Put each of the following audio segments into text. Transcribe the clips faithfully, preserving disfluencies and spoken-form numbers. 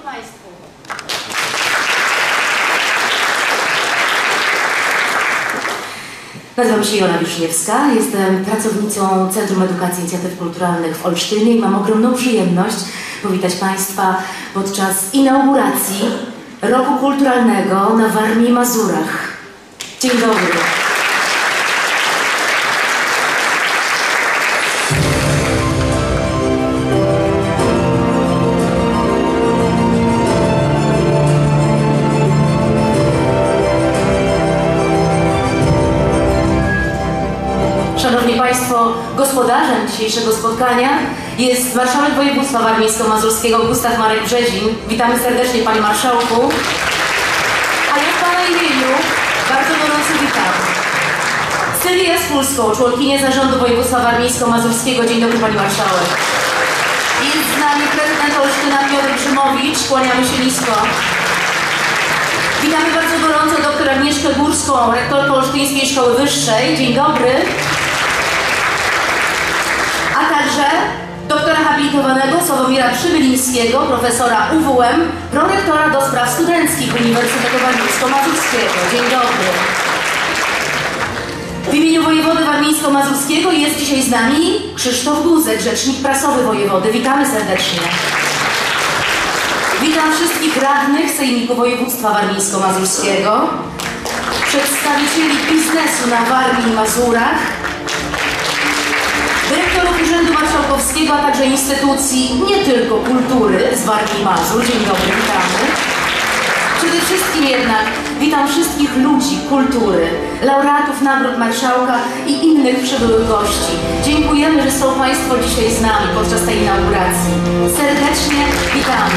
Państwu. Nazywam się Jola Wiszniewska, jestem pracownicą Centrum Edukacji i Inicjatyw Kulturalnych w Olsztynie i mam ogromną przyjemność powitać Państwa podczas inauguracji Roku Kulturalnego na Warmii i Mazurach. Dzień dobry. Szanowni Państwo, gospodarzem dzisiejszego spotkania jest marszałek województwa warmińsko-mazurskiego Gustaw Marek Brzezin. Witamy serdecznie, Panie Marszałku. A ja w Pana imieniu bardzo gorąco witam Sylwię Jaskólską, członkinię Zarządu Województwa Warmińsko-Mazurskiego. Dzień dobry, Pani Marszałek. Jest z nami prezydent Olsztyna Piotr Grzymowicz. Kłaniamy się nisko. Witamy bardzo gorąco dr Agnieszkę Górską, rektorkę Olsztyńskiej Szkoły Wyższej. Dzień dobry. A także doktora habilitowanego Sławomira Przybylińskiego, profesora U W M, prorektora do spraw studenckich Uniwersytetu Warmińsko-Mazurskiego. Dzień dobry. W imieniu wojewody warmińsko-mazurskiego jest dzisiaj z nami Krzysztof Guzek, rzecznik prasowy wojewody. Witamy serdecznie. Witam wszystkich radnych Sejmiku Województwa Warmińsko-Mazurskiego, przedstawicieli biznesu na Warmii i Mazurach, dyrektorów Urzędu Marszałkowskiego, a także instytucji nie tylko kultury z Warmii i Mazur. Dzień dobry, witamy. Przede wszystkim jednak witam wszystkich ludzi kultury, laureatów nagród marszałka i innych przybyłych gości. Dziękujemy, że są Państwo dzisiaj z nami podczas tej inauguracji. Serdecznie witamy.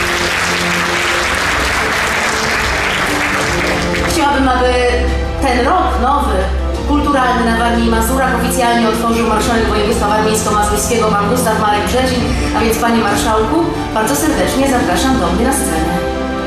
Chciałabym, aby ten rok nowy, kulturalny na Warmii i Mazurach oficjalnie otworzył marszałek województwa warmińsko-mazurskiego pan Gustaw Marek Brzezin, a więc Panie Marszałku, bardzo serdecznie zapraszam do mnie na scenę.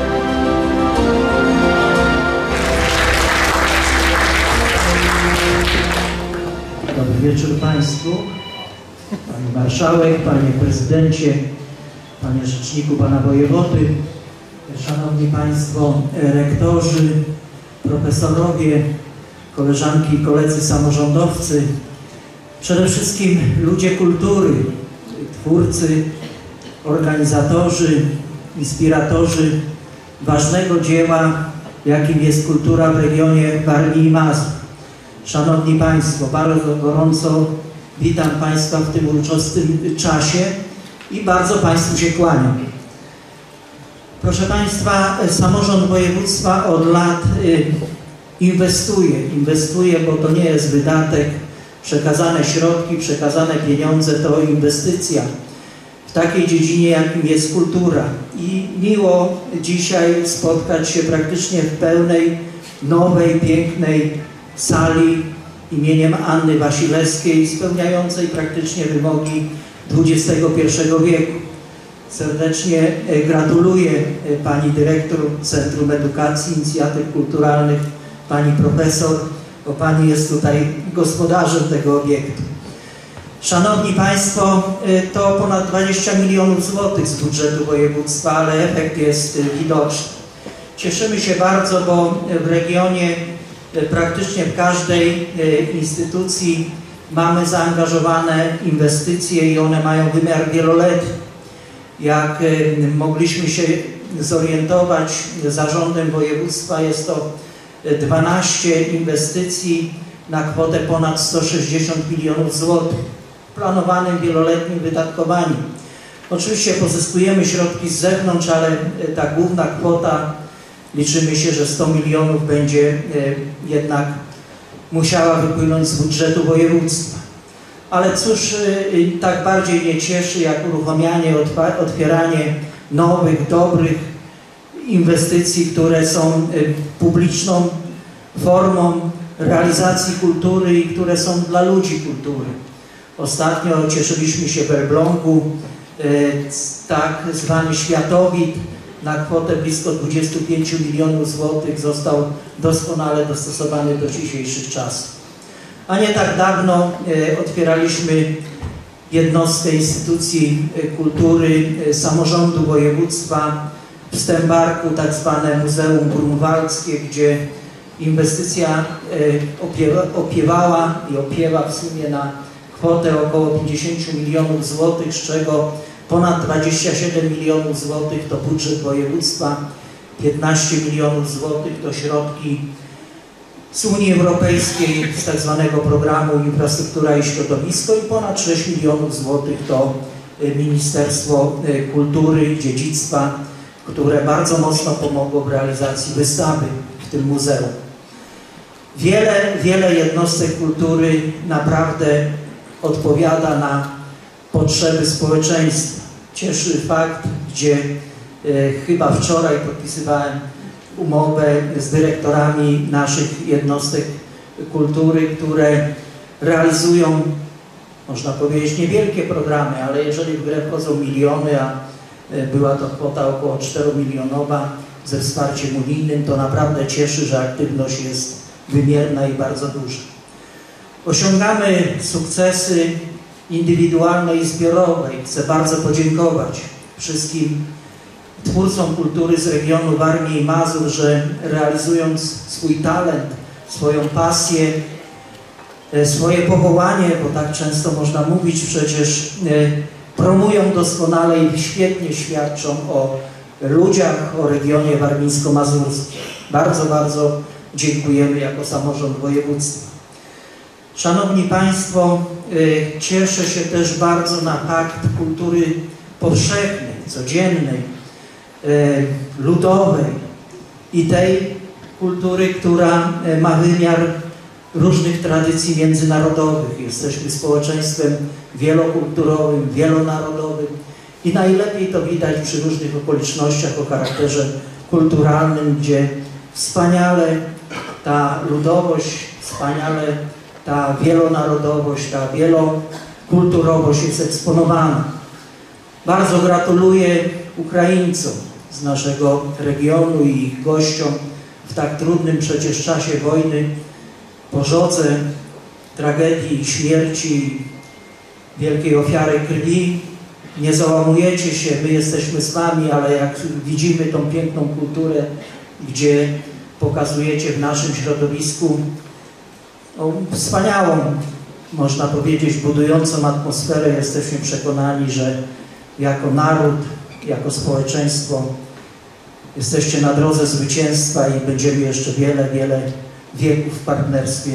Dobry wieczór Państwu, Pani Marszałek, Panie Prezydencie, Panie Rzeczniku Pana Wojewody, Szanowni Państwo rektorzy, profesorowie, koleżanki i koledzy samorządowcy, przede wszystkim ludzie kultury, twórcy, organizatorzy, inspiratorzy ważnego dzieła, jakim jest kultura w regionie Warmii i Mazur. Szanowni Państwo, bardzo gorąco witam Państwa w tym uroczystym czasie i bardzo Państwu się kłaniam. Proszę Państwa, samorząd województwa od lat inwestuje, inwestuje, bo to nie jest wydatek, przekazane środki, przekazane pieniądze to inwestycja w takiej dziedzinie, jakim jest kultura. I miło dzisiaj spotkać się praktycznie w pełnej, nowej, pięknej sali imieniem Anny Wasilewskiej, spełniającej praktycznie wymogi dwudziestego pierwszego wieku. Serdecznie gratuluję Pani Dyrektor Centrum Edukacji i Inicjatyw Kulturalnych, Pani Profesor, bo Pani jest tutaj gospodarzem tego obiektu. Szanowni Państwo, to ponad dwadzieścia milionów złotych z budżetu województwa, ale efekt jest widoczny. Cieszymy się bardzo, bo w regionie praktycznie w każdej instytucji mamy zaangażowane inwestycje i one mają wymiar wieloletni. Jak mogliśmy się zorientować zarządem województwa, jest to dwanaście inwestycji na kwotę ponad sto sześćdziesiąt milionów złotych w planowanym wieloletnim wydatkowaniu. Oczywiście pozyskujemy środki z zewnątrz, ale ta główna kwota, liczymy się, że sto milionów będzie jednak musiała wypłynąć z budżetu województwa. Ale cóż tak bardziej mnie cieszy, jak uruchamianie, otwieranie nowych, dobrych inwestycji, które są publiczną formą realizacji kultury i które są dla ludzi kultury. Ostatnio cieszyliśmy się w Elblągu, tak zwany Światowid na kwotę blisko dwudziestu pięciu milionów złotych został doskonale dostosowany do dzisiejszych czasów. A nie tak dawno e, otwieraliśmy jednostkę instytucji kultury, e, samorządu województwa w Stębarku tak zwane Muzeum Grunwaldzkie, gdzie inwestycja opiewa, opiewała i opiewa w sumie na kwotę około pięćdziesiąt milionów złotych, z czego ponad dwadzieścia siedem milionów złotych to budżet województwa, piętnaście milionów złotych to środki z Unii Europejskiej, z tak zwanego programu Infrastruktura i Środowisko i ponad sześć milionów złotych to Ministerstwo Kultury i Dziedzictwa, które bardzo mocno pomogło w realizacji wystawy w tym muzeum. Wiele, wiele jednostek kultury naprawdę odpowiada na potrzeby społeczeństwa. Cieszy fakt, gdzie e, chyba wczoraj podpisywałem umowę z dyrektorami naszych jednostek kultury, które realizują, można powiedzieć, niewielkie programy, ale jeżeli w grę wchodzą miliony, a była to kwota około czteromilionowa ze wsparciem unijnym, to naprawdę cieszy, że aktywność jest wymierna i bardzo duża. Osiągamy sukcesy indywidualne i zbiorowe i chcę bardzo podziękować wszystkim twórcom kultury z regionu Warmii i Mazur, że realizując swój talent, swoją pasję, swoje powołanie, bo tak często można mówić, przecież promują doskonale i świetnie świadczą o ludziach, o regionie warmińsko-mazurskim. Bardzo, bardzo dziękujemy jako samorząd województwa. Szanowni Państwo, cieszę się też bardzo na Pakt Kultury Powszechnej, Codziennej, ludowej i tej kultury, która ma wymiar różnych tradycji międzynarodowych. Jesteśmy społeczeństwem wielokulturowym, wielonarodowym i najlepiej to widać przy różnych okolicznościach o charakterze kulturalnym, gdzie wspaniale ta ludowość, wspaniale ta wielonarodowość, ta wielokulturowość jest eksponowana. Bardzo gratuluję Ukraińcom z naszego regionu i ich gościom w tak trudnym przecież czasie wojny, pożodze, tragedii, śmierci, wielkiej ofiary krwi. Nie załamujecie się, my jesteśmy z Wami, ale jak widzimy tą piękną kulturę, gdzie pokazujecie w naszym środowisku no, wspaniałą, można powiedzieć, budującą atmosferę, jesteśmy przekonani, że jako naród, jako społeczeństwo jesteście na drodze zwycięstwa i będziemy jeszcze wiele, wiele wieków w partnerstwie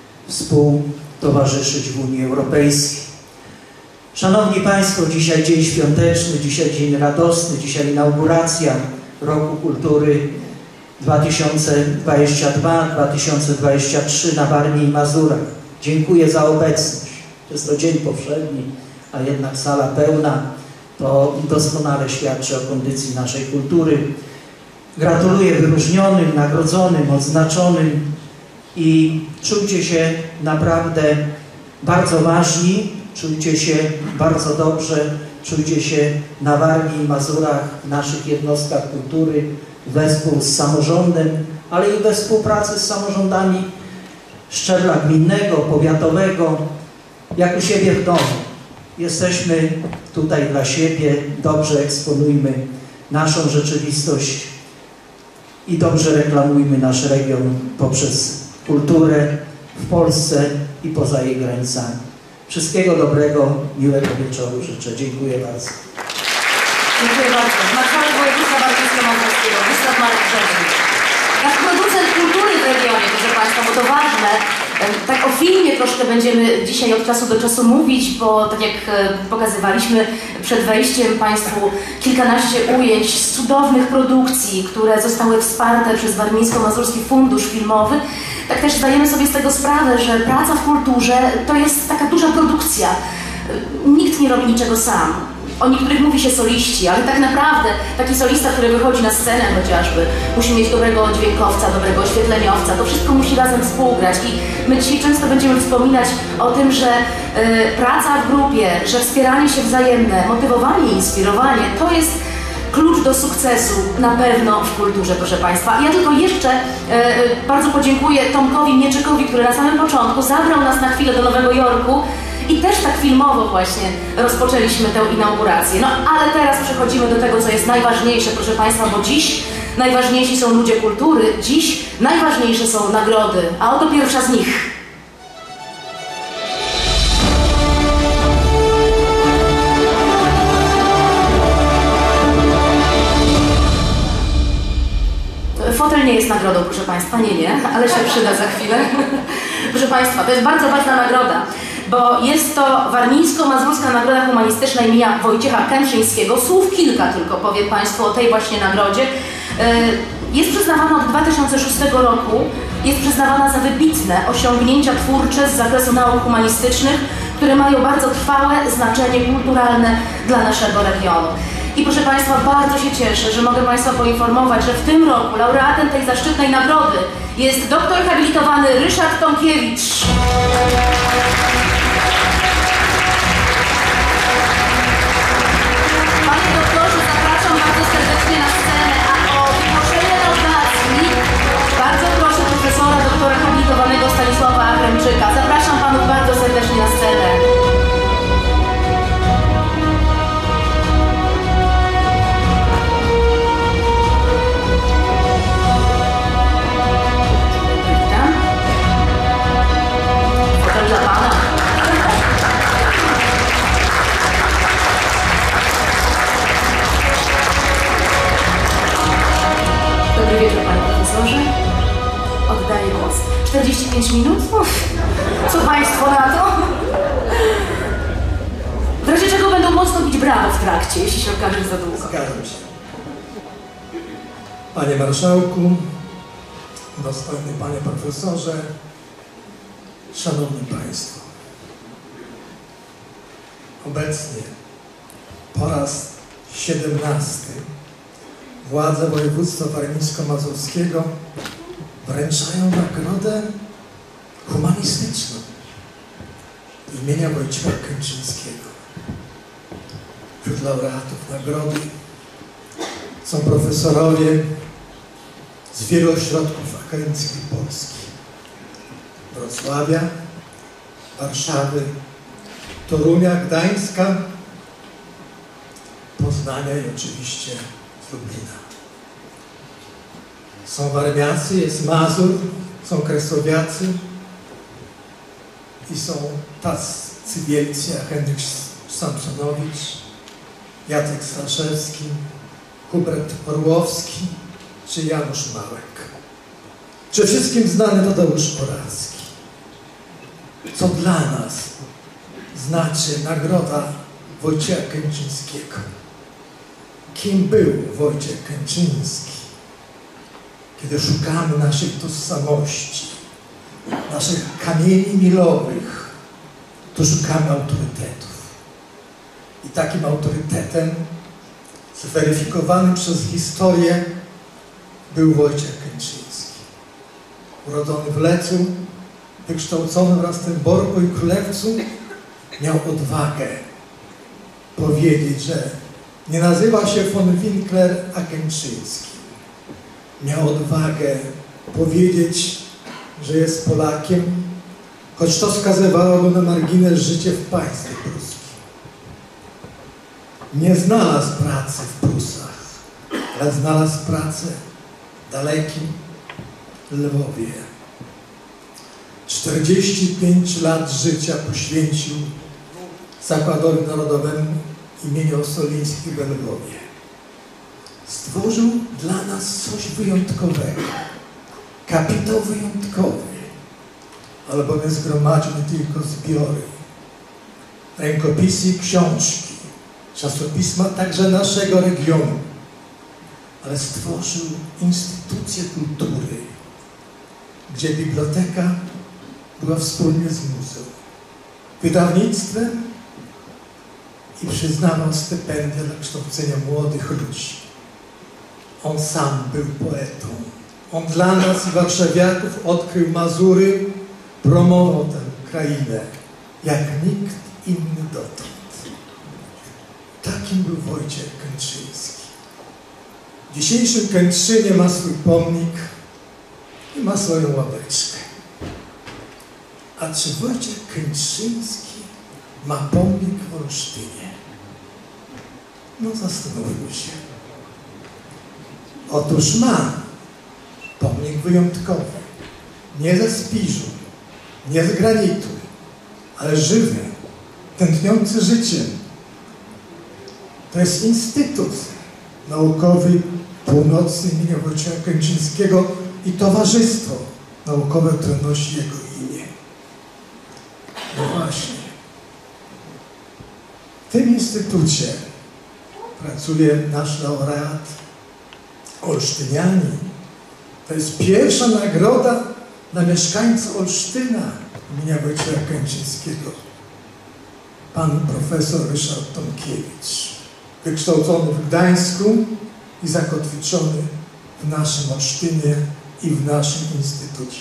współtowarzyszyć w Unii Europejskiej. Szanowni Państwo, dzisiaj dzień świąteczny, dzisiaj dzień radosny, dzisiaj inauguracja Roku Kultury dwa tysiące dwudziesty drugi dwa tysiące dwudziesty trzeci na Warmii i Mazurach. Dziękuję za obecność. Jest to dzień powszedni, a jednak sala pełna. To doskonale świadczy o kondycji naszej kultury. Gratuluję wyróżnionym, nagrodzonym, odznaczonym i czujcie się naprawdę bardzo ważni, czujcie się bardzo dobrze, czujcie się na Warmii i Mazurach, w naszych jednostkach kultury, wespół z samorządem, ale i we współpracy z samorządami szczebla gminnego, powiatowego, jak u siebie w domu. Jesteśmy tutaj dla siebie, dobrze eksponujmy naszą rzeczywistość i dobrze reklamujmy nasz region poprzez kulturę w Polsce i poza jej granicami. Wszystkiego dobrego, miłego wieczoru życzę. Dziękuję bardzo. Dziękuję bardzo. Marszałek województwa warmińsko-mazurskiego, Gustaw Marek Brzezin. Nasz producent kultury w regionie, proszę Państwa, bo to ważne. Tak o filmie troszkę będziemy dzisiaj od czasu do czasu mówić, bo tak jak pokazywaliśmy przed wejściem Państwu kilkanaście ujęć z cudownych produkcji, które zostały wsparte przez Warmińsko-Mazurski Fundusz Filmowy. Tak też zdajemy sobie z tego sprawę, że praca w kulturze to jest taka duża produkcja. Nikt nie robi niczego sam. O niektórych mówi się soliści, ale tak naprawdę taki solista, który wychodzi na scenę chociażby, musi mieć dobrego dźwiękowca, dobrego oświetleniowca, to wszystko musi razem współgrać i my dzisiaj często będziemy wspominać o tym, że y, praca w grupie, że wspieranie się wzajemne, motywowanie i inspirowanie to jest klucz do sukcesu na pewno w kulturze, proszę Państwa. Ja tylko jeszcze e, bardzo podziękuję Tomkowi Mieczykowi, który na samym początku zabrał nas na chwilę do Nowego Jorku I też tak filmowo właśnie rozpoczęliśmy tę inaugurację. No ale teraz przechodzimy do tego, co jest najważniejsze, proszę Państwa, bo dziś najważniejsi są ludzie kultury, dziś najważniejsze są nagrody, a oto pierwsza z nich. Fotel nie jest nagrodą, proszę Państwa, nie, nie, ale się przyda za chwilę. Proszę Państwa, to jest bardzo ważna nagroda, bo jest to Warmińsko-Mazurska Nagroda Humanistyczna imienia Wojciecha Kętrzyńskiego. Słów kilka tylko powiem Państwu o tej właśnie nagrodzie. Jest przyznawana od dwa tysiące szóstego roku, jest przyznawana za wybitne osiągnięcia twórcze z zakresu nauk humanistycznych, które mają bardzo trwałe znaczenie kulturalne dla naszego regionu. I proszę Państwa, bardzo się cieszę, że mogę Państwa poinformować, że w tym roku laureatem tej zaszczytnej nagrody jest doktor habilitowany Ryszard Tomkiewicz. Panie doktorze, zapraszam bardzo serdecznie na scenę, a o wygłoszenie laudacji bardzo proszę profesora doktora habilitowanego Stanisława Achremczyka. Zapraszam Panów bardzo serdecznie na scenę. Dobry wieczór, Panie Profesorze. Oddaję głos. czterdzieści pięć minut? Uf. Co Państwo na to? W razie czego będą mocno bić brawo w trakcie, jeśli się okaże za długo. Zgadzam się. Panie Marszałku, dostojny Panie Profesorze, Szanowni Państwo. Obecnie po raz siedemnasty władze województwa warmińsko-mazurskiego wręczają nagrodę humanistyczną imienia Wojciecha Kętrzyńskiego. Wśród laureatów nagrody są profesorowie z wielu ośrodków akademickich Polski: Wrocławia, Warszawy, Torunia, Gdańska, Poznania i oczywiście z Lublina. Są Warmiacy, jest Mazur, są Kresowiacy i są tacy wielcy jak Henryk Samsonowicz, Jacek Staszewski, Hubert Orłowski czy Janusz Małek. Czy wszystkim znany Tadeusz Orawski. Co dla nas znaczy nagroda Wojciecha Kętrzyńskiego? Kim był Wojciech Kętrzyński? Kiedy szukamy naszej tożsamości, naszych kamieni milowych, to szukamy autorytetów. I takim autorytetem zweryfikowanym przez historię był Wojciech Kętrzyński. Urodzony w Lecu, wykształcony wraz z tym w Borku i Królewcu, miał odwagę powiedzieć, że nie nazywa się von Winkler, a Kętrzyński. Miał odwagę powiedzieć, że jest Polakiem, choć to wskazywało na margines życia w państwie pruskim. Nie znalazł pracy w Prusach, ale znalazł pracę w dalekim Lwowie. czterdzieści pięć lat życia poświęcił Zakładowi Narodowemu imienia Ossolińskich w Lwowie. Stworzył dla nas coś wyjątkowego, kapitał wyjątkowy, albowiem zgromadził nie tylko zbiory, rękopisy i książki, czasopisma także naszego regionu, ale stworzył instytucję kultury, gdzie biblioteka była wspólnie z muzeum, wydawnictwem i przyznawał stypendia dla kształcenia młodych ludzi. On sam był poetą. On dla nas, warszawiaków, odkrył Mazury, promował tę krainę jak nikt inny dotąd. Takim był Wojciech Kętrzyński. W dzisiejszym Kętrzynie ma swój pomnik i ma swoją ławeczkę. A czy Wojciech Kętrzyński ma pomnik w Olsztynie. No zastanówmy się. Otóż ma pomnik wyjątkowy. Nie ze spiżu, nie z granitu, ale żywy, tętniący życiem. To jest Instytut Naukowy Północy imienia Wojciecha Kętrzyńskiego i Towarzystwo Naukowe, które nosi jego imię. No właśnie. W tym instytucie pracuje nasz laureat olsztynianin. To jest pierwsza nagroda dla mieszkańca Olsztyna imienia Wojciecha Kętrzyńskiego. Pan profesor Ryszard Tomkiewicz, wykształcony w Gdańsku i zakotwiczony w naszym Olsztynie i w naszym instytucie.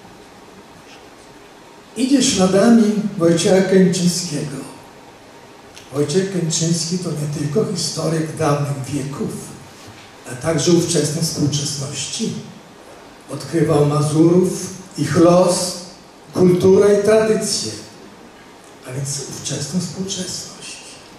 Idzie śladami Wojciecha Kętrzyńskiego. Wojciech Kętrzyński to nie tylko historyk dawnych wieków, ale także ówczesnej współczesności. Odkrywał Mazurów, ich los, kulturę i tradycję, a więc ówczesną współczesność.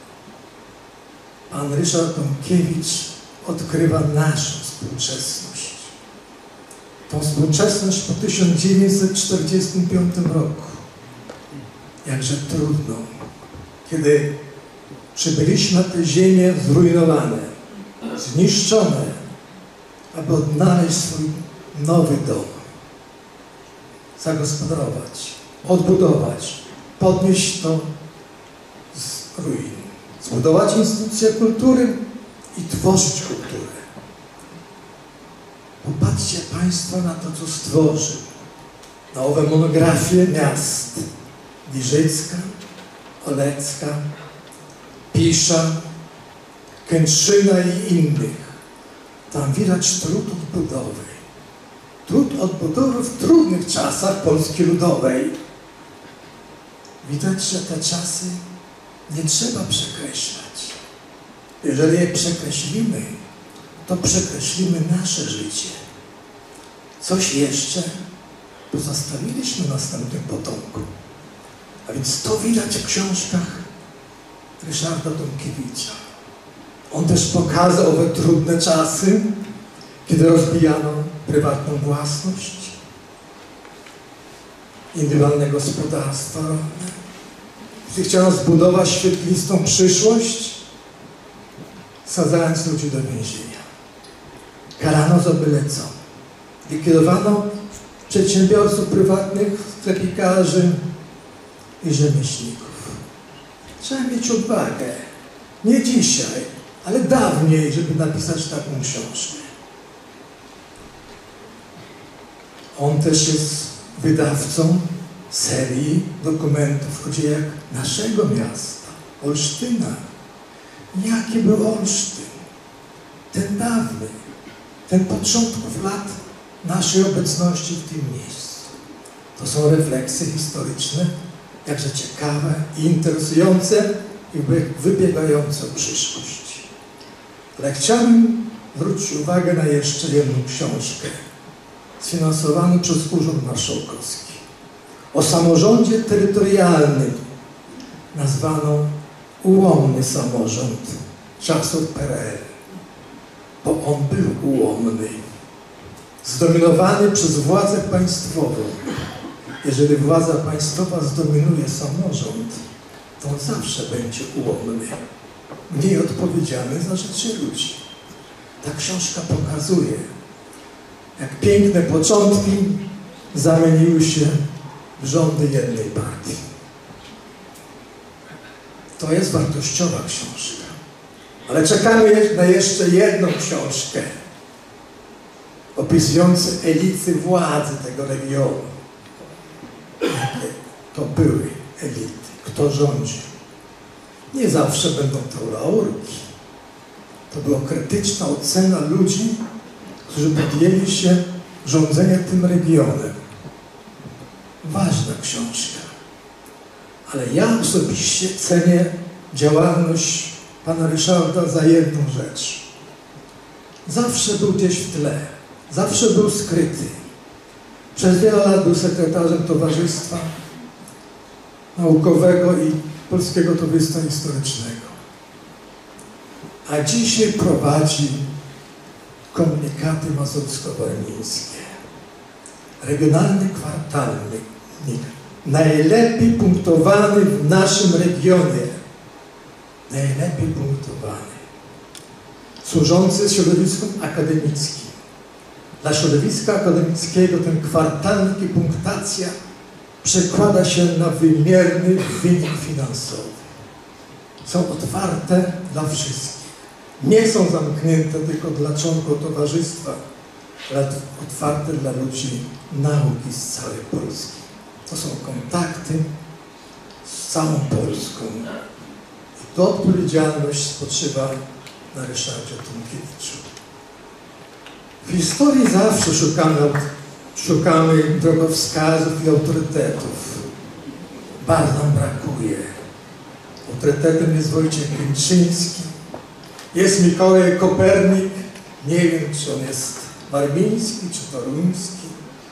Pan Ryszard Tomkiewicz odkrywa naszą współczesność. Tą współczesność po tysiąc dziewięćset czterdziestym piątym roku. Jakże trudno, kiedy przybyliśmy na te ziemie zrujnowane, zniszczone, aby odnaleźć swój nowy dom, zagospodarować, odbudować, podnieść to z ruin, zbudować instytucje kultury i tworzyć kulturę. Popatrzcie Państwo na to, co stworzył. Na owe monografie miast Giżycka, Olecka, Pisza, Kętrzyna i innych. Tam widać trud odbudowy. Trud odbudowy w trudnych czasach Polski Ludowej. Widać, że te czasy nie trzeba przekreślać. Jeżeli je przekreślimy, to przekreślimy nasze życie. Coś jeszcze pozostawiliśmy następnym potomkom. A więc to widać w książkach Ryszarda Tomkiewicza. On też pokazał owe trudne czasy, kiedy rozbijano prywatną własność, indywidualne gospodarstwa rolne, gdy chciano zbudować świetlistą przyszłość, sadzając ludzi do więzienia. Karano za byle co. Likwidowano przedsiębiorców prywatnych, sklepikarzy i rzemieślników. Trzeba mieć odwagę. Nie dzisiaj, ale dawniej, żeby napisać taką książkę. On też jest wydawcą serii dokumentów o dziejach naszego miasta, Olsztyna. Jaki był Olsztyn? Ten dawny, ten początków lat naszej obecności w tym miejscu. To są refleksje historyczne, jakże ciekawe i interesujące i wybiegające o przyszłość. Ale chciałbym zwrócić uwagę na jeszcze jedną książkę sfinansowaną przez Urząd Marszałkowski o samorządzie terytorialnym, nazwaną Ułomny Samorząd czasów P R L, bo on był ułomny, zdominowany przez władzę państwową. Jeżeli władza państwowa zdominuje samorząd, to on zawsze będzie ułomny, mniej odpowiedzialny za życie ludzi. Ta książka pokazuje, jak piękne początki zamieniły się w rządy jednej partii. To jest wartościowa książka. Ale czekamy na jeszcze jedną książkę opisującą elity władzy tego regionu. Jakie to były elity, kto rządził. Nie zawsze będą to laurki. To była krytyczna ocena ludzi, którzy podjęli się rządzenia tym regionem. Ważna książka. Ale ja osobiście cenię działalność pana Ryszarda za jedną rzecz. Zawsze był gdzieś w tle. Zawsze był skryty. Przez wiele lat był sekretarzem Towarzystwa Naukowego i Polskiego Towarzystwa Historycznego. A dzisiaj prowadzi Komunikaty Mazursko-Warmińskie. Regionalny kwartalnik, najlepiej punktowany w naszym regionie. Najlepiej punktowany. Służący środowiskom akademickim. Dla środowiska akademickiego ten kwartalnik i punktacja przekłada się na wymierny wynik finansowy. Są otwarte dla wszystkich. Nie są zamknięte tylko dla członków towarzystwa, ale otwarte dla ludzi nauki z całej Polski. To są kontakty z całą Polską. I to odpowiedzialność spoczywa na Ryszardzie Tomkiewiczu. W historii zawsze szukamy, szukamy drogowskazów i autorytetów. Bardzo nam brakuje. Autorytetem jest Wojciech Kętrzyński, jest Mikołaj Kopernik, nie wiem, czy on jest warmiński, czy toruński.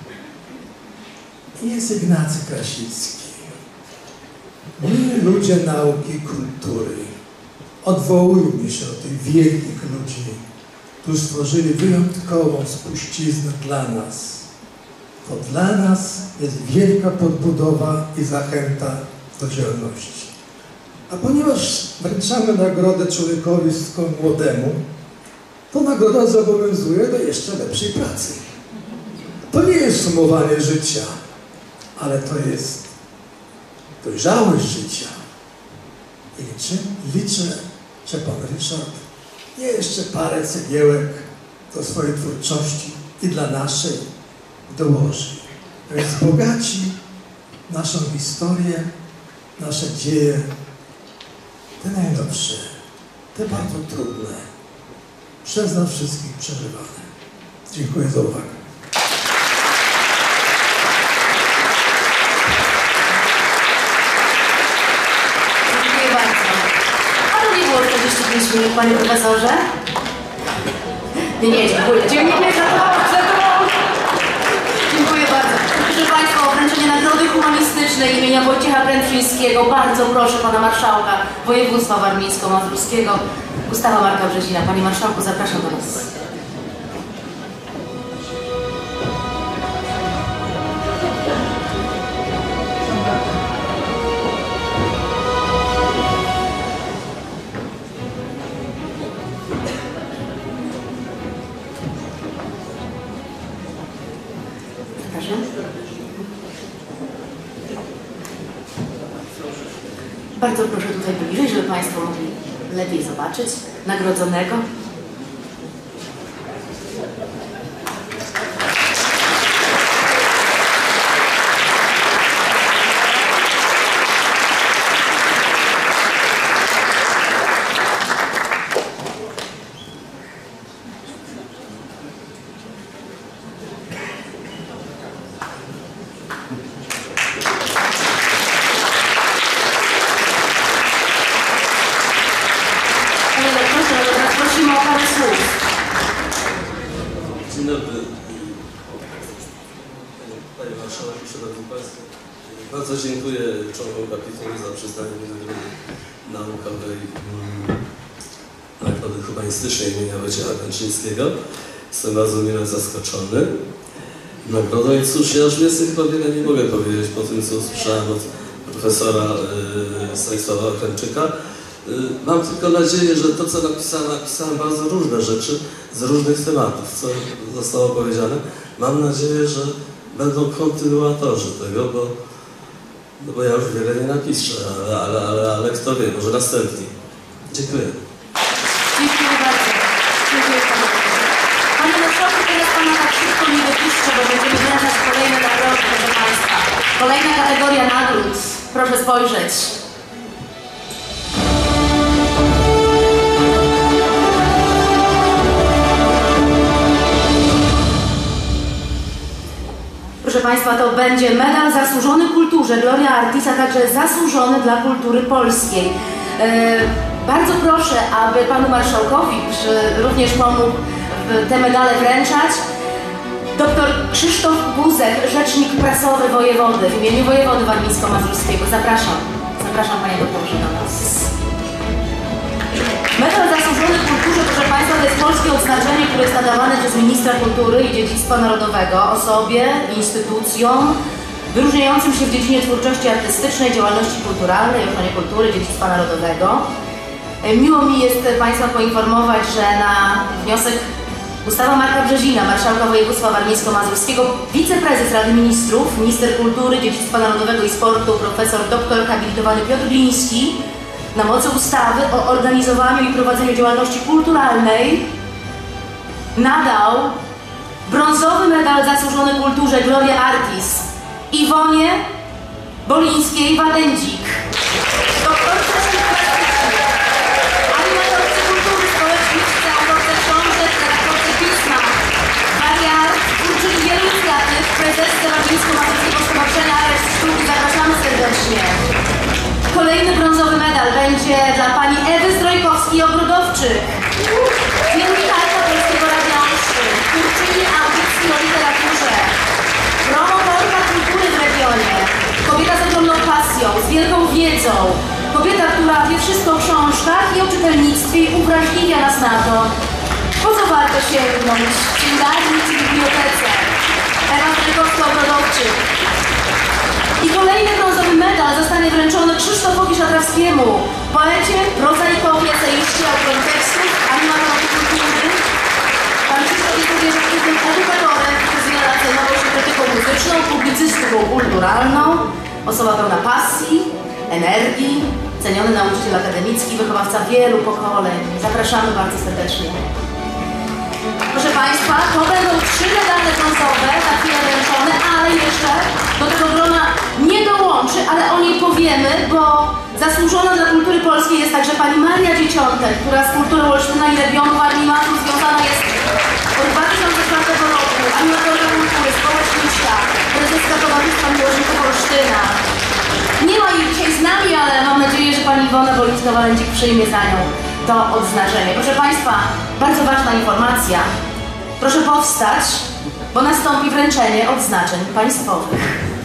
I jest Ignacy Krasicki. My, ludzie nauki i kultury, odwołujmy się do tych wielkich ludzi, którzy stworzyli wyjątkową spuściznę dla nas. To dla nas jest wielka podbudowa i zachęta do działalności. A ponieważ wręczamy nagrodę człowiekowi młodemu, to nagroda zobowiązuje do jeszcze lepszej pracy. To nie jest sumowanie życia, ale to jest dojrzałość życia. I liczę, liczę, że pan Ryszard jeszcze parę cegiełek do swojej twórczości i dla naszej dołoży. Więc bogaci naszą historię, nasze dzieje, te najnowsze, te bardzo trudne, przez nas wszystkich przeżywane. Dziękuję za uwagę. Dziękuję bardzo. Ale nie było czterdzieści pięć minut, panie profesorze? Nie, nie, dziękuję. Dziękuję za to, za to. Dziękuję bardzo. Proszę Państwa, o wręczenie Nagrody Humanistycznej imienia Wojciecha Kętrzyńskiego bardzo proszę pana marszałka województwa warmińsko-mazurskiego Gustawa Marka Brzezina. Panie marszałku, zapraszam do nas. Bardzo proszę tutaj bliżej, żeby Państwo mogli lepiej zobaczyć nagrodzonego. Dzień dobry. Panie Marszałku, Szanowni Państwo, bardzo dziękuję członkom kapituły za przyznanie mi Nagrody Naukowej Nagrody Humanistycznej imienia Wojciecha Kętrzyńskiego. Jestem bardzo mile zaskoczony nagrodą i cóż, ja już więcej chyba wiele nie mogę powiedzieć po tym, co usłyszałem od profesora yy, Stanisława Chremczyka. Mam tylko nadzieję, że to, co napisałem, napisałem bardzo różne rzeczy z różnych tematów, co zostało powiedziane. Mam nadzieję, że będą kontynuatorzy tego, bo, no bo ja już wiele nie napiszę, ale, ale, ale, ale kto wie, może następni. Dziękuję. Dziękuję bardzo. Dziękuję panu. Panie marszałku, teraz pana tak szybko nie wypuszczę, bo będziemy wręczać kolejne nagrody, proszę Państwa. Kolejna kategoria nagród. Proszę spojrzeć. Proszę Państwa, to będzie medal zasłużony kulturze, Gloria Artis, a także zasłużony dla kultury polskiej. E, bardzo proszę, aby panu marszałkowi również pomógł te medale wręczać. Doktor Krzysztof Guzek, rzecznik prasowy wojewody, w imieniu wojewody warmińsko-mazurskiego. Zapraszam. Zapraszam. Zapraszam Panie Doktorze do nas. Medal Zasłużony Kulturze, proszę Państwa, to jest polskie odznaczenie, które jest nadawane przez Ministra Kultury i Dziedzictwa Narodowego osobie, instytucjom wyróżniającym się w dziedzinie twórczości artystycznej, działalności kulturalnej, ochronie kultury, dziedzictwa narodowego. Miło mi jest Państwa poinformować, że na wniosek Gustawa Marka Brzezina, marszałka województwa warmińsko-mazurskiego, wiceprezes Rady Ministrów, minister kultury, dziedzictwa narodowego i sportu, profesor doktor habilitowany Piotr Gliński, na mocy ustawy o organizowaniu i prowadzeniu działalności kulturalnej nadał brązowy medal zasłużony kulturze Gloria Artis Iwonie Bolińskiej-Wadędzik, doktorce sztuk plastycznych, animatorce kultury, społeczniczce, autorce książek, redaktorce pisma, wariat, twórczyni wielu inicjatyw, prezesce Warmińsko-Mazurskiego Stowarzyszenia Arts Sztuki. Zapraszamy serdecznie. Kolejny brązowy medal będzie dla pani Ewy Zdrojkowskiej-Ogrodowczyk, dziennikarka Polskiego Radia trzy, twórczyni audycji o literaturze, promotorka kultury w regionie, kobieta z ogromną pasją, z wielką wiedzą, kobieta, która wie wszystko o książkach i o czytelnictwie i uwrażliwia nas na to, po co warto sięgnąć w księgarni czy bibliotece. Ewa Zdrojkowska-Ogrodowczyk. I kolejny brązowy medal zostanie wręczony Krzysztofowi Szatrawskiemu, poecie, prozaikowi, eseiście, autorom tekstów, animatorowi kultury. Pan Krzysztof jest również aktywnym edukatorem, który zajmuje się krytyką muzyczną, publicystyką kulturalną, osoba pełna pasji, energii, ceniony nauczyciel akademicki, wychowawca wielu pokoleń. Zapraszamy bardzo serdecznie. Proszę Państwa, to będą trzy medale brązowe, za chwilę wręczone, ale jeszcze do tego grona nie dołączy, ale o niej powiemy, bo zasłużona dla kultury polskiej jest także pani Maria Dzieciątek, która z kulturą Olsztyna i regionu Warmii i Mazur związana jest od dwa tysiące czwartego roku, animatorka kultury, społeczniczka, prezeska Towarzystwa Miłośników Olsztyna. Nie ma jej dzisiaj z nami, ale mam nadzieję, że pani Iwona Bolińska-Wadędzik przyjmie za nią to odznaczenie. Proszę Państwa, bardzo ważna informacja. Proszę powstać, bo nastąpi wręczenie odznaczeń państwowych.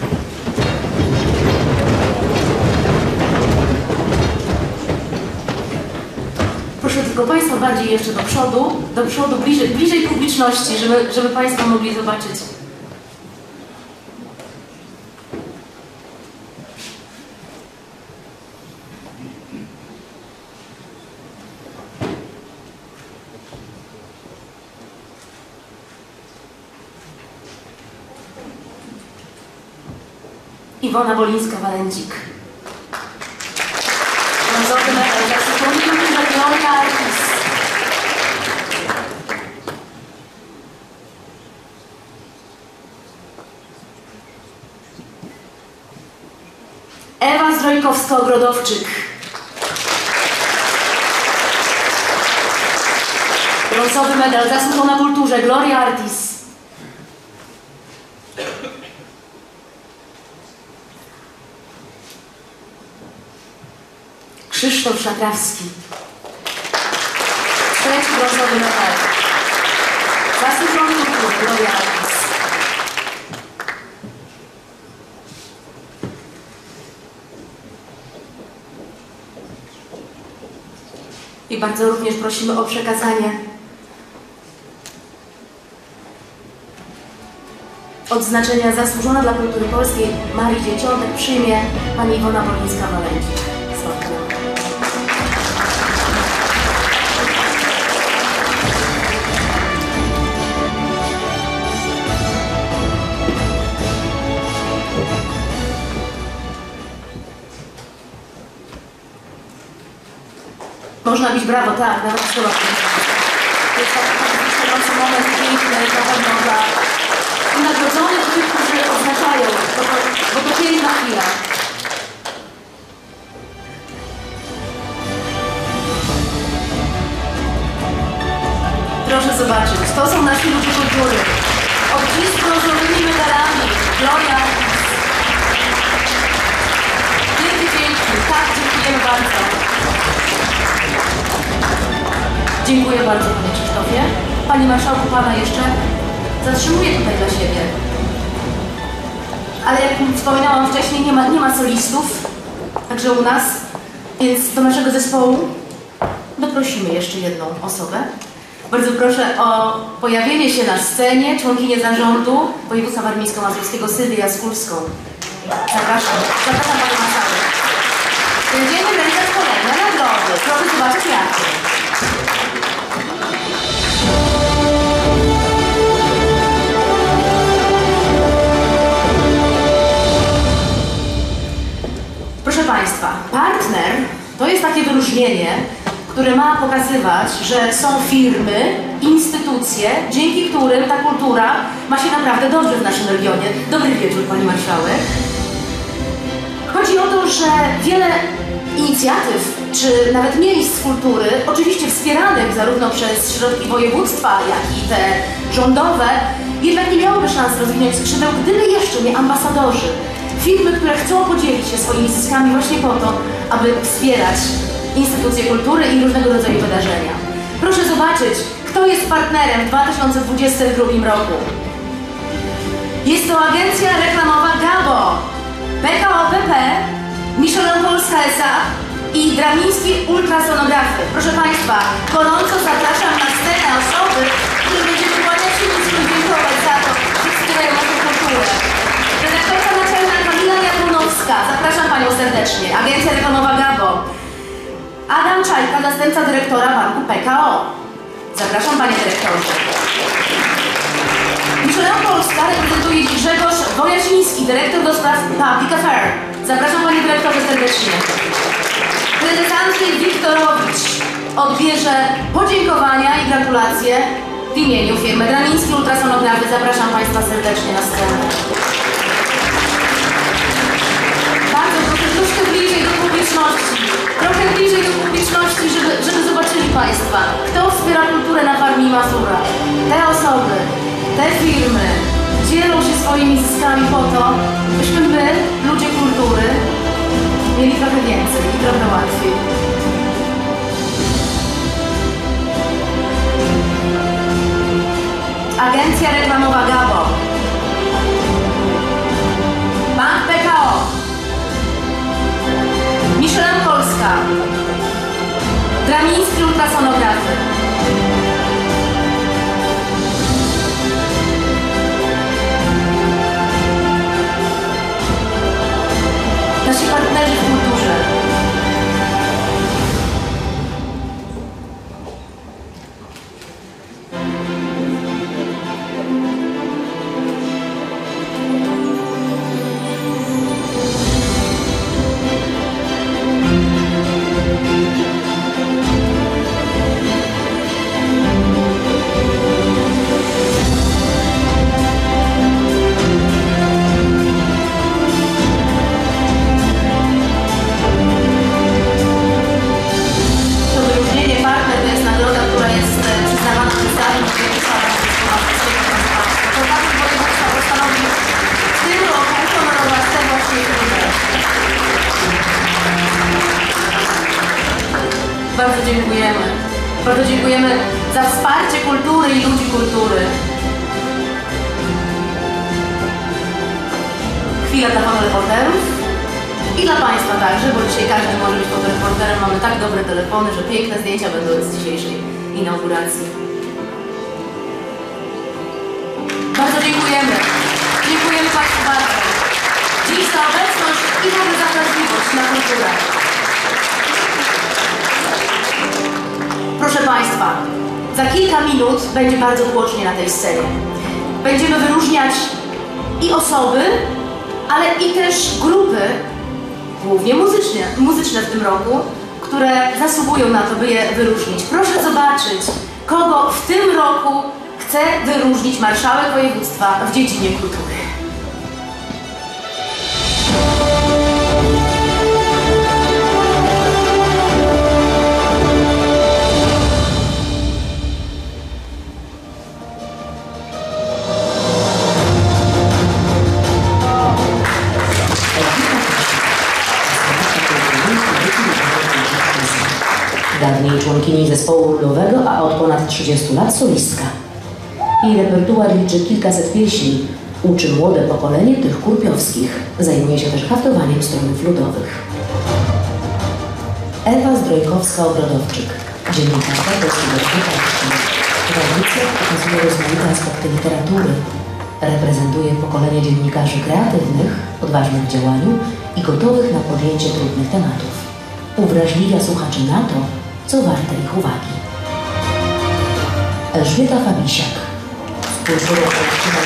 Proszę tylko Państwa bardziej jeszcze do przodu, do przodu, bliżej, bliżej publiczności, żeby, żeby Państwo mogli zobaczyć. Iwona Bolińska-Wadędzik. Brązowy medal zasłużony kulturze Gloria Artis. Ewa Zdrojkowska-Ogrodowczyk. Brązowy medal zasłużona kulturze Gloria Artis. Krzysztof Szatrawski. Trzeci brązowy medal. Zasłużony kulturze Gloria Artis. I bardzo również prosimy o przekazanie odznaczenia zasłużona dla kultury polskiej Marii Dzieciątek przyjmie pani Iwona Bolińska-Wadędzik. Można bić brawo, tak, nawet słowa. To jest taki wzruszający moment, piękny, na pewno dla nagrodzonych, tych, którzy odznaczają, bo to, bo to piękna chwila. Proszę zobaczyć, to są nasi ludzie kultury. Od dziś z brązowymi medalami. Gloria Artis. Wielkie dzięki. Tak, dziękujemy bardzo. Dziękuję bardzo, panie Krzysztofie. Panie marszałku, pana jeszcze zatrzymuję tutaj dla siebie. Ale jak wspominałam wcześniej, nie ma, nie ma solistów. także u nas. Więc do naszego zespołu doprosimy jeszcze jedną osobę. Bardzo proszę o pojawienie się na scenie członkinię zarządu województwa warmińsko-mazurskiego Sylwię Jaskulską. Zapraszam, zapraszam Panią Marszałek. Będziemy wręczać kolejne nagrody. Proszę zobaczyć jakie. Proszę Państwa, partner to jest takie wyróżnienie, które ma pokazywać, że są firmy, instytucje, dzięki którym ta kultura ma się naprawdę dobrze w naszym regionie. Dobry wieczór, Pani Marszałek. Chodzi o to, że wiele inicjatyw, czy nawet miejsc kultury, oczywiście wspieranych zarówno przez środki województwa, jak i te rządowe, jednak nie miałoby szans rozwinąć skrzydeł, gdyby jeszcze nie ambasadorzy. Firmy, które chcą podzielić się swoimi zyskami właśnie po to, aby wspierać instytucje kultury i różnego rodzaju wydarzenia. Proszę zobaczyć, kto jest partnerem w dwa tysiące dwudziestym drugim roku. Jest to agencja reklamowa Gabo, P K O B P, Michelin Polska S A i Dramiński Ultrasonografy. Proszę Państwa, gorąco zapraszam na scenę osoby, które będziemy kłaniać się niskim dziękować za to, że wspierają naszą kulturę. Redaktorka naczelna Kamila Jabłonowska, zapraszam Panią serdecznie. Agencja reklamowa Gabo. Adam Czajka, zastępca dyrektora banku P K O. Zapraszam Panie Dyrektorze. Michelin Polska reprezentuje Grzegorz Wojasiński, dyrektor do spraw Public Affairs. Zapraszam Panie Dyrektorze serdecznie. Prezes Andrzej Wiktorowicz odbierze podziękowania i gratulacje w imieniu firmy Dramiński Ultrasonografy. Zapraszam Państwa serdecznie na scenę. Bardzo proszę, troszkę bliżej do publiczności. Trochę bliżej do publiczności, żeby, żeby zobaczyli Państwa, kto wspiera kulturę na Warmii i Mazurach. Te osoby, te firmy dzielą się swoimi zyskami po to, byśmy my, ludzie kultury, mieli trochę więcej i trochę łatwiej. Agencja reklamowa Gabo, Bank P K O, Michelin Polska, Dramiński Ultrasonografy. Nasi partnerzy w kulturze. Bardzo dziękujemy. Bardzo dziękujemy za wsparcie kultury i ludzi kultury. Chwila dla Panu reporterów i dla Państwa także, bo dzisiaj każdy może być fotoreporterem. Mamy tak dobre telefony, że piękne zdjęcia będą z dzisiejszej inauguracji. Bardzo dziękujemy. Dziękujemy Państwu bardzo. Dziś za obecność i mamy za wrażliwość na kulturę. Proszę Państwa, za kilka minut będzie bardzo tłocznie na tej scenie. Będziemy wyróżniać i osoby, ale i też grupy, głównie muzyczne, muzyczne w tym roku, które zasługują na to, by je wyróżnić. Proszę zobaczyć, kogo w tym roku chce wyróżnić marszałek województwa w dziedzinie kultury. Dawniej członkini zespołu ludowego, a od ponad trzydziestu lat solistka. Jej repertuar liczy kilkaset pieśni, uczy młode pokolenie tych kurpiowskich. Zajmuje się też haftowaniem strojów ludowych. Ewa Zdrojkowska-Obrodowczyk, dziennikarka polskiego czytelnictwa. W audycjach pokazuje rozmaite aspekty literatury. Reprezentuje pokolenie dziennikarzy kreatywnych, odważnych w działaniu i gotowych na podjęcie trudnych tematów. Uwrażliwia słuchaczy na to, co warte ich uwagi. Elżbieta Fabisiak, współczłowiek polskiego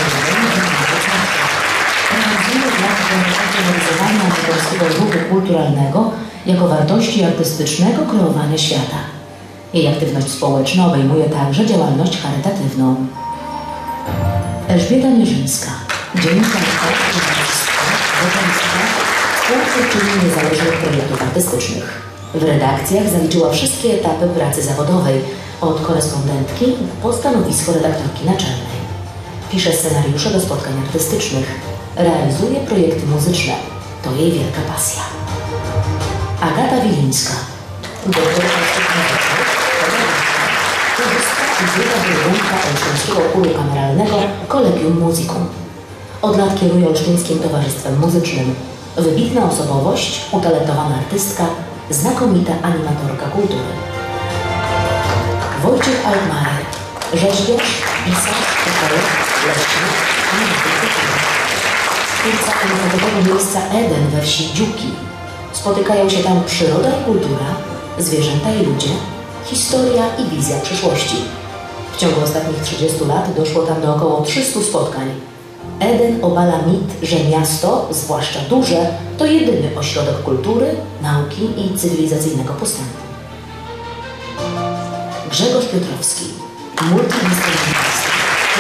realizuje dla profesjonalizowania polskiego ruchu kulturalnego jako wartości artystycznego kreowania świata. Jej aktywność społeczna obejmuje także działalność charytatywną. Elżbieta Mierzyńska, dziennikarka, journalistka, wokalistka, współtwórczyni niezależnych projektów artystycznych. W redakcjach zaliczyła wszystkie etapy pracy zawodowej, od korespondentki po stanowisko redaktorki naczelnej. Pisze scenariusze do spotkań artystycznych, realizuje projekty muzyczne. To jej wielka pasja. Agata Wilińska, doktorka sztuk muzycznych, chórzysta i druga dyrektorka Olsztyńskiego Chóru Kameralnego Collegium Musicum. Od lat kieruje Olsztyńskim Towarzystwem Muzycznym. Wybitna osobowość, utalentowana artystka, znakomita animatorka kultury. Wojciech Altmaier, rzeźbiarz, pisarz, poeta, leśnik, animator. Twórca animatowego miejsca Eden we wsi Dziuki. Spotykają się tam przyroda i kultura, zwierzęta i ludzie, historia i wizja przyszłości. W ciągu ostatnich trzydziestu lat doszło tam do około trzystu spotkań. Eden obala mit, że miasto, zwłaszcza duże, to jedyny ośrodek kultury, nauki i cywilizacyjnego postępu. Grzegorz Piotrowski, multiinstrumentalista,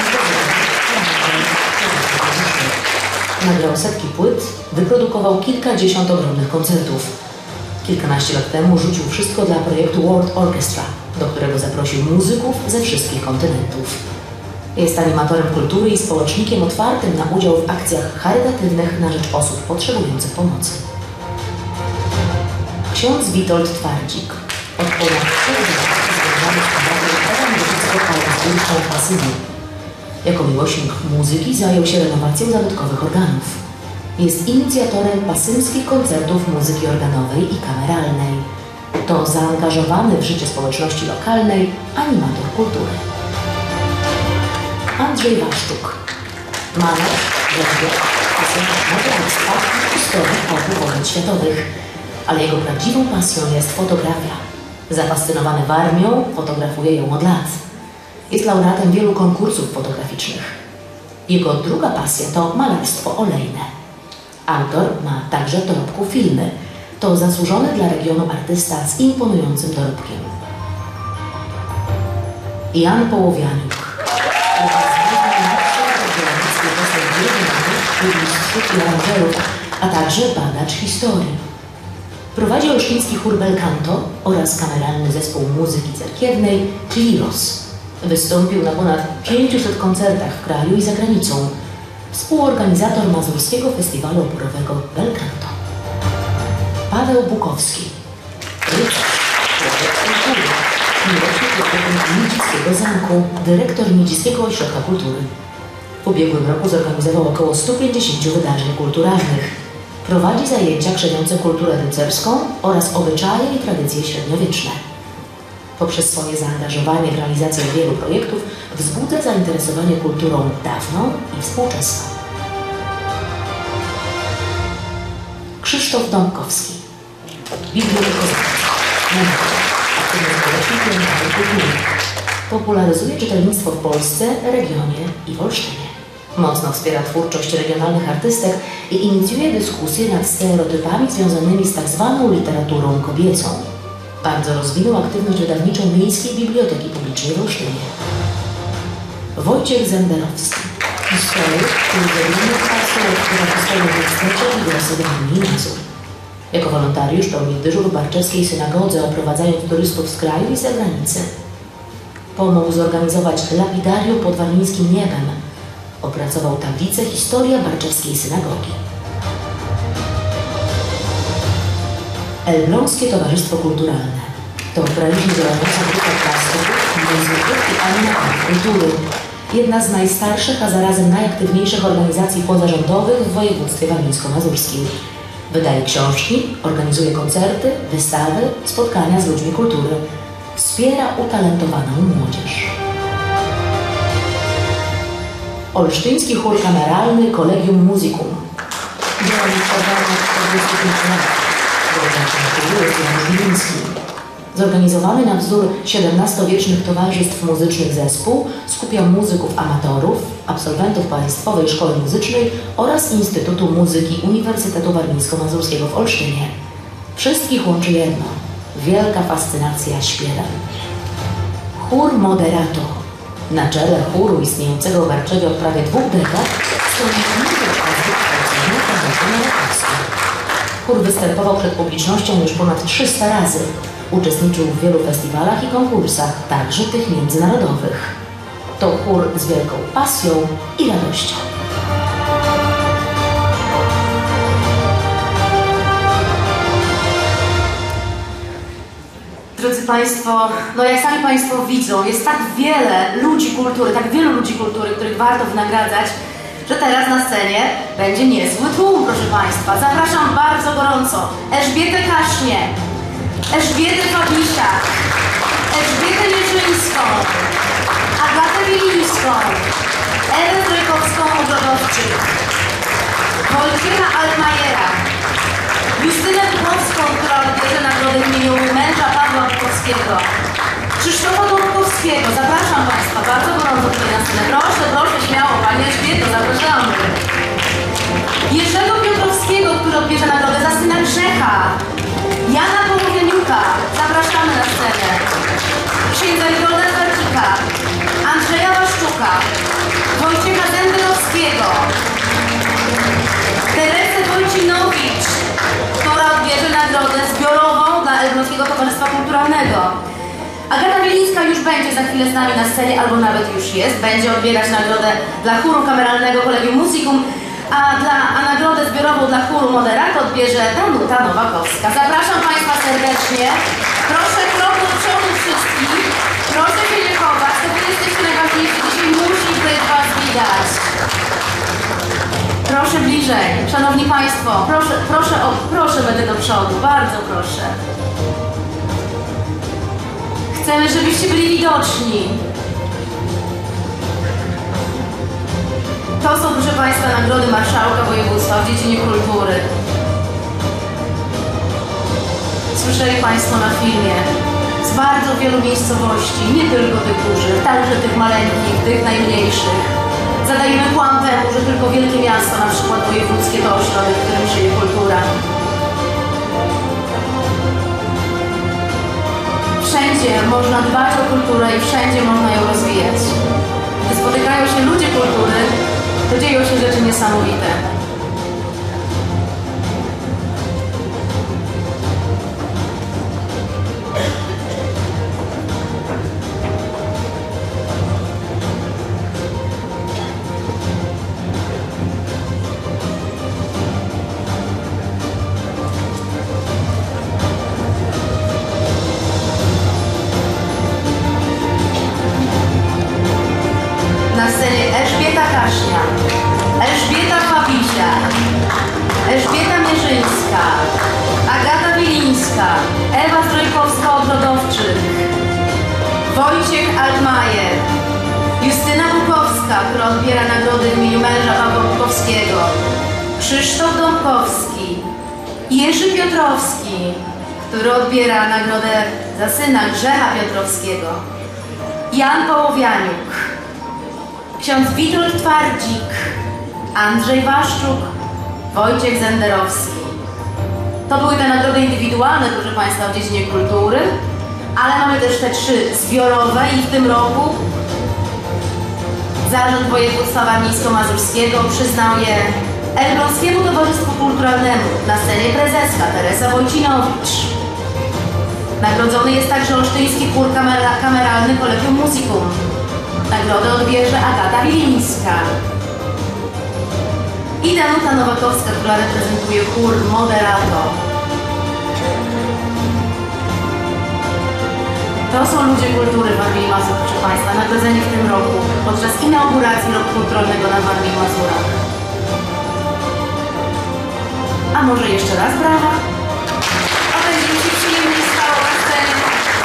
nagrał setki płyt, wyprodukował kilkadziesiąt ogromnych koncertów. Kilkanaście lat temu rzucił wszystko dla projektu World Orchestra, do którego zaprosił muzyków ze wszystkich kontynentów. Jest animatorem kultury i społecznikiem otwartym na udział w akcjach charytatywnych na rzecz osób potrzebujących pomocy. Ksiądz Witold Twardzik, od ponad czterech lat związany z pracą ewangelicko-augustyńską Pasynią. Jako miłośnik muzyki zajął się renowacją zabytkowych organów. Jest inicjatorem pasymskich koncertów muzyki organowej i kameralnej. To zaangażowany w życie społeczności lokalnej animator kultury. Andrzej Waszczuk, malarz, rzeźbiarz, pasjonat modelostwa i historyk obu wojen światowych, ale jego prawdziwą pasją jest fotografia. Zafascynowany Warmią, fotografuje ją od lat. Jest laureatem wielu konkursów fotograficznych. Jego druga pasja to malarstwo olejne. Autor ma także w dorobku filmy. To zasłużony dla regionu artysta z imponującym dorobkiem. Jan Połowianiuk, a także badacz historii. Prowadzi Olsztyński Chór Bel Canto oraz kameralny zespół muzyki cerkiewnej Kliros. Wystąpił na ponad pięciuset koncertach w kraju i za granicą. Współorganizator Mazurskiego Festiwalu Operowego Bel Canto. Paweł Bukowski, rycerz, człowiek kultury, miłośnik Miedziskiego Zamku, dyrektor Miedziskiego Ośrodka Kultury. W ubiegłym roku zorganizował około stu pięćdziesięciu wydarzeń kulturalnych. Prowadzi zajęcia krzewiące kulturę rycerską oraz obyczaje i tradycje średniowieczne. Poprzez swoje zaangażowanie w realizację wielu projektów wzbudza zainteresowanie kulturą dawną i współczesną. Krzysztof Dąbkowski, bibliotekoznawca, aktywny społecznik i animator kultury. Popularyzuje czytelnictwo w Polsce, regionie i w Olsztynie. Mocno wspiera twórczość regionalnych artystek i inicjuje dyskusje nad stereotypami związanymi z tak zwaną literaturą kobiecą. Bardzo rozwinął aktywność wydawniczą Miejskiej Biblioteki Publicznej w Olsztynie. Wojciech Zenderowski, historyk, który zajmuje pracę lektura historii w Ekstrecie i Grosy Gminy Mazur. Jako wolontariusz pełni dyżur w Barczewskiej Synagodze, oprowadzając turystów z kraju i z zagranicy. Pomógł zorganizować lapidarium pod warmińskim niebem. Opracował tablicę Historia Barczewskiej Synagogi. Elbląskie Towarzystwo Kulturalne to prężnie działająca grupa plastyków, muzyków i animatorów kultury. Jedna z najstarszych, a zarazem najaktywniejszych organizacji pozarządowych w województwie warmińsko-mazurskim. Wydaje książki, organizuje koncerty, wystawy, spotkania z ludźmi kultury. Wspiera utalentowaną młodzież. Olsztyński Chór Kameralny Collegium Musicum. Działalnościowane czterdzieści pięć lat. Dyrektor Jan Biliński. Zorganizowany na wzór siedemnastowiecznych towarzystw muzycznych zespół skupia muzyków amatorów, absolwentów Państwowej Szkoły Muzycznej oraz Instytutu Muzyki Uniwersytetu Warmińsko-Mazurskiego w Olsztynie. Wszystkich łączy jedno – wielka fascynacja śpiewem. Chór Moderato. Na czele chóru istniejącego w Warczewie od prawie dwóch dekad stoi muzyczka z wykształcenia Katarzyna Rakowska. Chór występował przed publicznością już ponad trzysta razy. Uczestniczył w wielu festiwalach i konkursach, także tych międzynarodowych. To chór z wielką pasją i radością. Drodzy Państwo, no jak sami Państwo widzą, jest tak wiele ludzi kultury, tak wielu ludzi kultury, których warto wynagradzać, że teraz na scenie będzie niezły tłum, proszę Państwa. Zapraszam bardzo gorąco Elżbietę Kasznię, Elżbietę Fabisiak, Elżbietę Mierzyńską, Agatę Bilińską, Ewę Trojkowską-Ogrodowczyk, Wojciecha Altmajera, Justynę Bukowską, która odbierze nagrodę w imieniu męża Pawła Bukowskiego, Krzysztofa Dąbrowskiego. Zapraszam Państwa bardzo gorąco tutaj na scenę. Proszę, proszę, śmiało, Pani Elżbieto, zapraszamy. Jerzego Piotrowskiego, który odbierze nagrodę za syna Grzecha. Jana Połowieniuka, zapraszamy na scenę. Księdza Witolda Zwarcika, Andrzeja Waszczuka, Wojciecha Zenderowskiego, Teresę Wojcinowicz, która odbierze nagrodę zbiorową dla Elbląskiego Towarzystwa Kulturalnego. Agata Bilińska już będzie za chwilę z nami na scenie, albo nawet już jest. Będzie odbierać nagrodę dla chóru kameralnego Collegium Musicum, a, dla, a nagrodę zbiorową dla chóru Moderato odbierze Danuta Nowakowska. Zapraszam Państwa serdecznie. Proszę krok do przodu wszystkich. Proszę się nie chować, to Wy jesteście najważniejsi. Dzisiaj musi być Was widać. Proszę bliżej. Szanowni Państwo, proszę, proszę, o, proszę będę do przodu. Bardzo proszę. Chcemy, żebyście byli widoczni. To są, proszę Państwa, nagrody Marszałka Województwa w dziedzinie kultury. Słyszeli Państwo na filmie z bardzo wielu miejscowości, nie tylko tych dużych, także tych maleńkich, tych najmniejszych. Zadajemy kłam temu, że tylko wielkie miasto, na przykład wojewódzkie, to ośrodek, w którym żyje kultura. Wszędzie można dbać o kulturę i wszędzie można ją rozwijać. Gdy spotykają się ludzie kultury, to dzieją się rzeczy niesamowite. Na scenie Elżbieta Kasznia, Elżbieta Fabisiak, Elżbieta Mierzyńska, Agata Bilińska, Ewa Strojkowska-Ogrodowczyk, Wojciech Altmajer, Justyna Bukowska, która odbiera nagrody w imieniu męża Pawła Bukowskiego, Krzysztof Dąbrowski, Jerzy Piotrowski, który odbiera nagrodę za syna Grzecha Piotrowskiego, Jan Połowianiuk, ksiądz Witold Twardzik, Andrzej Waszczuk, Wojciech Zenderowski. To były te nagrody indywidualne, proszę Państwa, w dziedzinie kultury, ale mamy też te trzy zbiorowe i w tym roku Zarząd Województwa Warmińsko-Mazurskiego przyznał je Elbląskiemu Towarzystwu Kulturalnemu, na scenie prezeska Teresa Wojcinowicz. Nagrodzony jest także Olsztyński Chór Kameralny Collegium Musicum. Nagrodę odbierze Agata Bilińska i Danuta Nowakowska, która reprezentuje chór Moderato. To są ludzie kultury w Warmii i Mazur, proszę Państwa, nagrodzeni w tym roku podczas inauguracji Roku Kulturalnego na Warmii i Mazurach. A A może jeszcze raz brawa? A będzie mi się przyjemnie stało na scenie.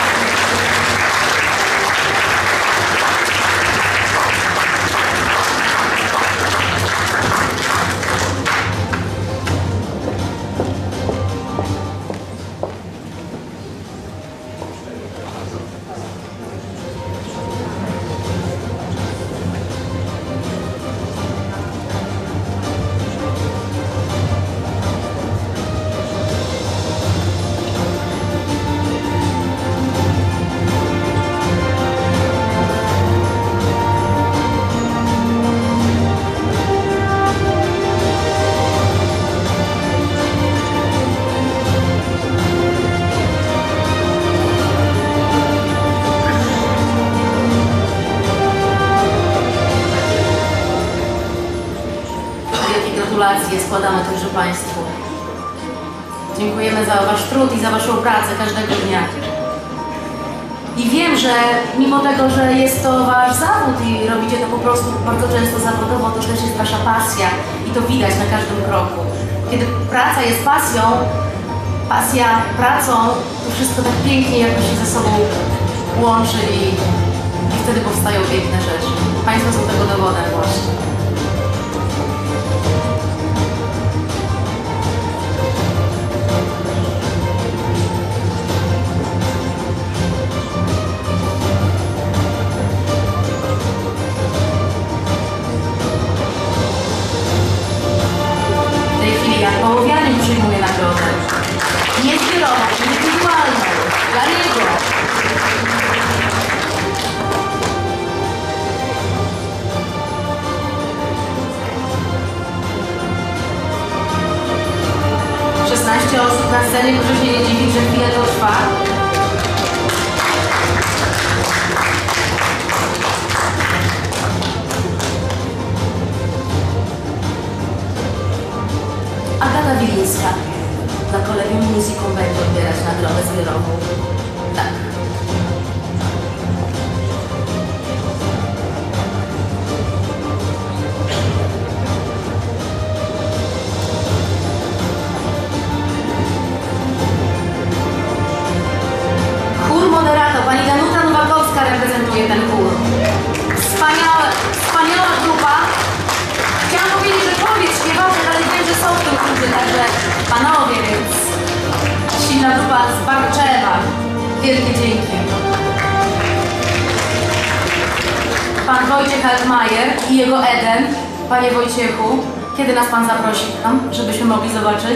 Gratulacje składamy także Państwu. Dziękujemy za Wasz trud i za Waszą pracę każdego dnia. I wiem, że mimo tego, że jest to Wasz zawód i robicie to po prostu bardzo często zawodowo, to też jest Wasza pasja i to widać na każdym kroku. Kiedy praca jest pasją, pasja pracą, to wszystko tak pięknie jakoś się ze sobą łączy i, i wtedy powstają piękne rzeczy. Państwo są tego dowodem właśnie. Jan Połowianin przyjmuje nagrodę. Nie zbiorową, indywidualną. Dla niego. szesnaście osób na scenie, proszę się nie dziwić, że chwilę to trwa. Agata Wilińska dla Kolegium Musicum będzie odbierać nagrodę zbiorową. Tak. Chór Moderato. Pani Danuta Nowakowska reprezentuje ten chór. Wspaniała, wspaniała grupa. Chciałam powiedzieć, że kobiet śpiewaczy, ale wiem, że są w tym chórze, także panowie, więc silna grupa z Barczewa. Wielkie dzięki. Pan Wojciech Altmajer i jego Eden. Panie Wojciechu, kiedy nas Pan zaprosi tam, żebyśmy mogli zobaczyć?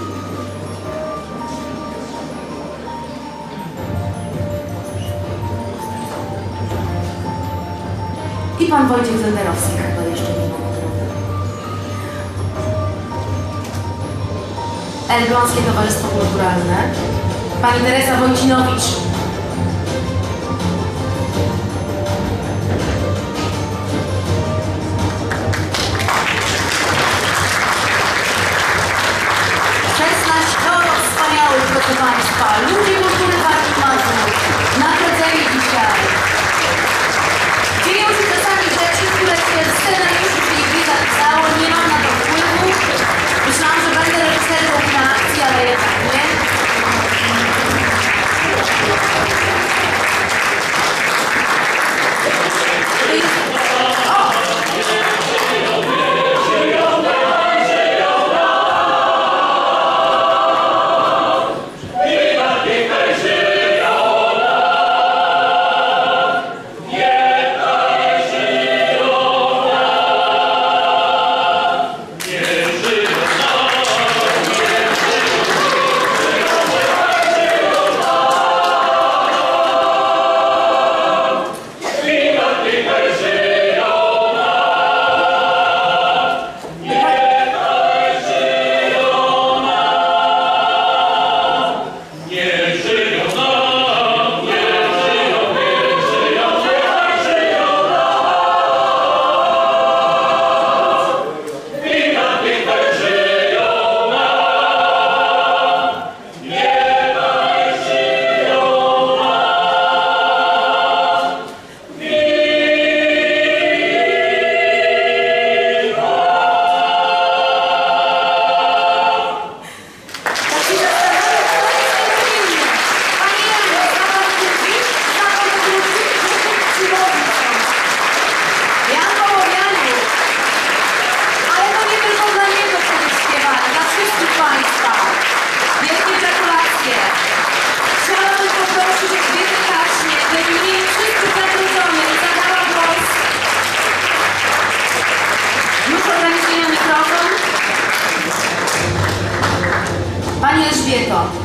I Pan Wojciech Zenderowski chyba jeszcze nie ma. Elbląskie Towarzystwo Kulturalne. Pani Teresa Wojcinowicz. szesnaście wspaniałych, proszę Państwa, ludzi kultury Warmii i Mazur, nagrodzeni dzisiaj. Dzieją się czasami rzeczy, które się w scenariuszu tej gry zapisało, nie mam na to wpływu. Myślałam, że będę reżyserką na akcji, ale jednak nie.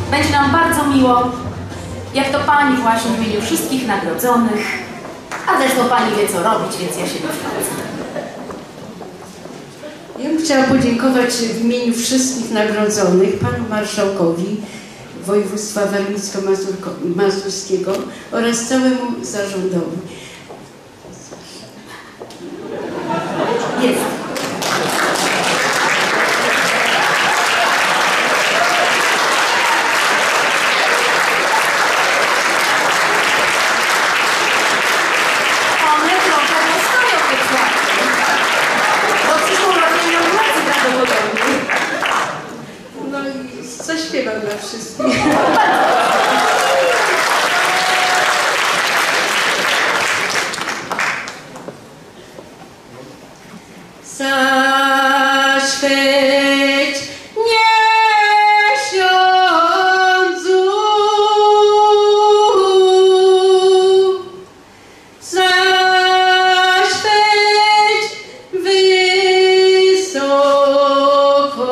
Będzie nam bardzo miło, jak to pani właśnie w imieniu wszystkich nagrodzonych, a zresztą pani wie co robić, więc ja się nie wtrącę. Ja bym chciała podziękować w imieniu wszystkich nagrodzonych panu marszałkowi województwa warmińsko-mazurskiego oraz całemu zarządowi. Jest. One trochę postoją te kwiaty. Bo przyszłą roku nie pracy prawdopodobnie. No i zaśpiewam dla wszystkich. Zaświeć miesiącu, zaświeć wysoko,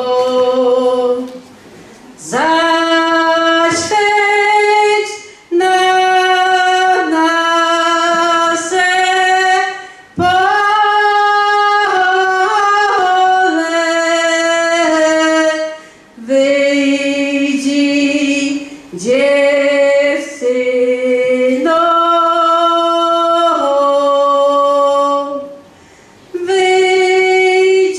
zaświeć na nasze wyjdź dziewczyno, wyjdź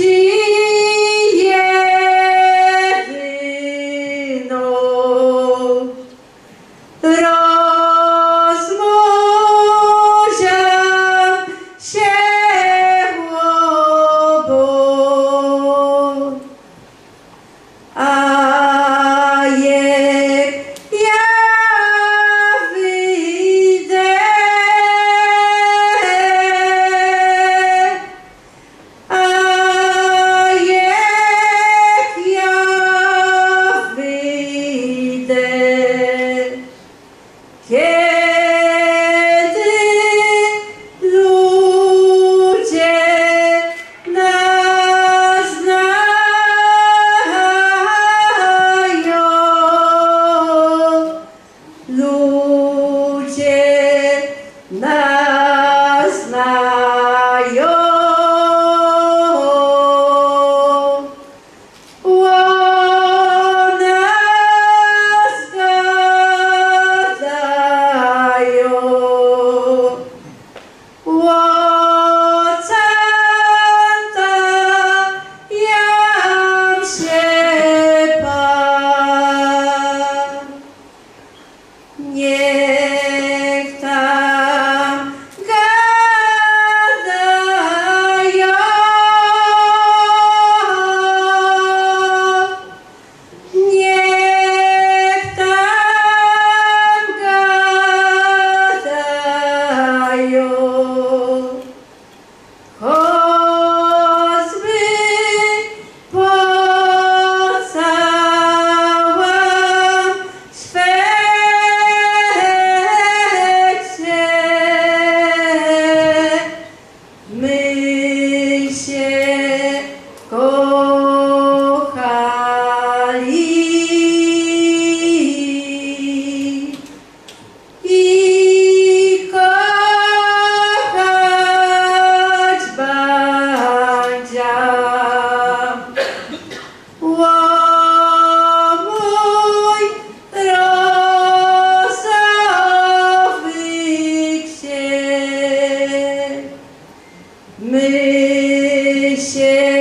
jedyno, rozmuziam się obok. A jak ja wyjdę, a jak ja wyjdę, kiedy ludzie nas znają, ludzie nas znają, ona zgadają, łocanta jam się pan. Niech tam gadają, niech tam gadają, choćby pocałam świecie, my się kochali i kochać będziam. Ło mój rosowy księg, my się